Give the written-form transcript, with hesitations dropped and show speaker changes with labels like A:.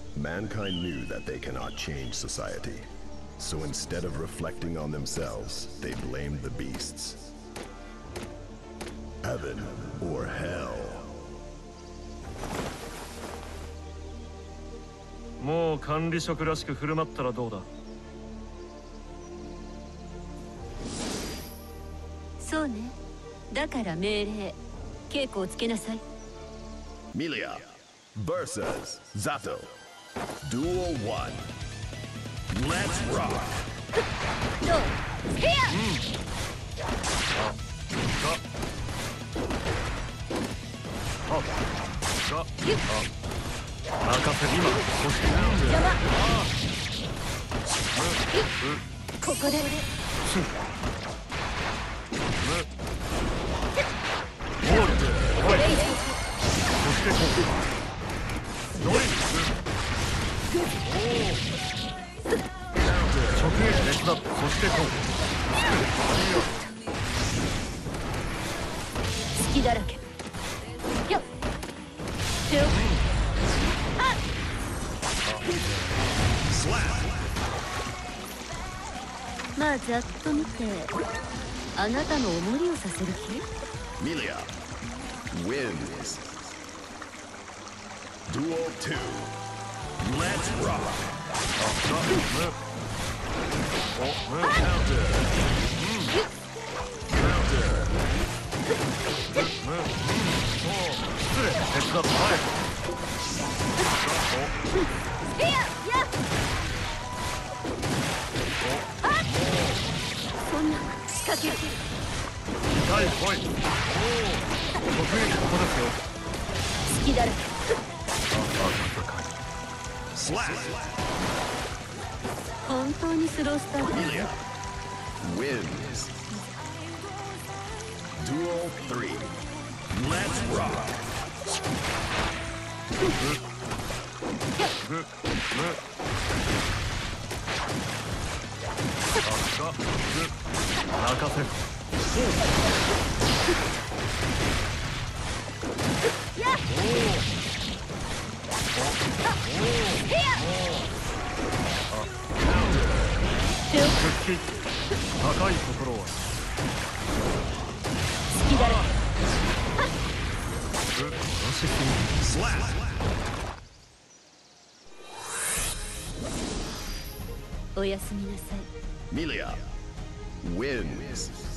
A: Mankind knew that they cannot change society. So instead of reflecting on themselves, they blamed the beasts. Heaven or hell.
B: もう管理職らしく振る舞ったらどうだ。
C: そうね。だから命令。稽古をつけなさい。
A: Milia versus Zato. Duel 1. Let's rock.
C: No. Here.
B: 任せ今そして
C: 邪魔。ここで。
B: ゴールこれそしてドリル直撃手伝ってそして
C: 隙だらけ。よっ手をまあざっと見てあなたのおもりをさせる気？
A: Milia wins. Duel 2. Let's rock. Counter. Counter.
B: 失礼手伝って早く
C: そんな仕掛ける。
B: 痛い来い直撃ここですよ
C: 好きだらけ。本当にスロースタート。
A: Milia wins. Duel 3. Let's rock.
B: 任せる復帰高いところは
C: 好きだらけ。おやすみなさい。
A: Milia wins.